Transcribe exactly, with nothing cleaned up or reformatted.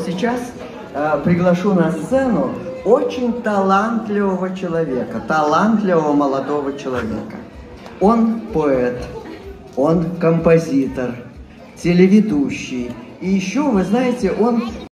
сейчас э, приглашу на сцену очень талантливого человека, талантливого молодого человека. Он поэт, он композитор, телеведущий. И еще, вы знаете, он